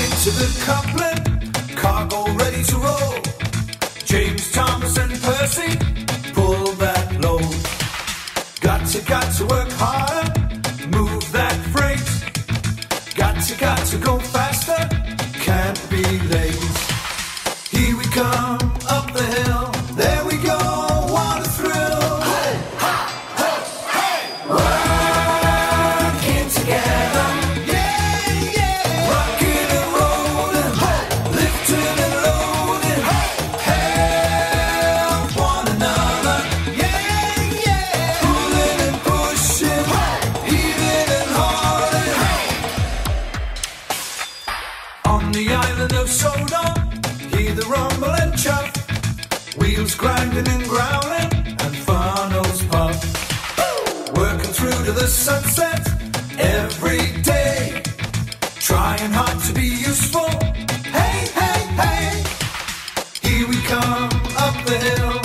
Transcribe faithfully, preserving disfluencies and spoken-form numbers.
into the coupling, cargo ready to roll. James, Thomas and Percy, pull that load. Got to, got to work harder, move that freight. Got to, got to go faster, can't be late. Here we come, up the hill, there we go, what a thrill. Hey, ha, hey, hey. Working together, yeah, yeah. Rocking and rolling, hey. Lifting and loading, hey. Help one another, yeah, yeah. Pulling and pushing, hey. Heaving and hauling, hey. On the island of Sodor, hear the rumble and chuff, wheels grinding and growling, and funnels puff. Working through to the sunset every day, trying hard to be useful. Hey, hey, hey, here we come up the hill.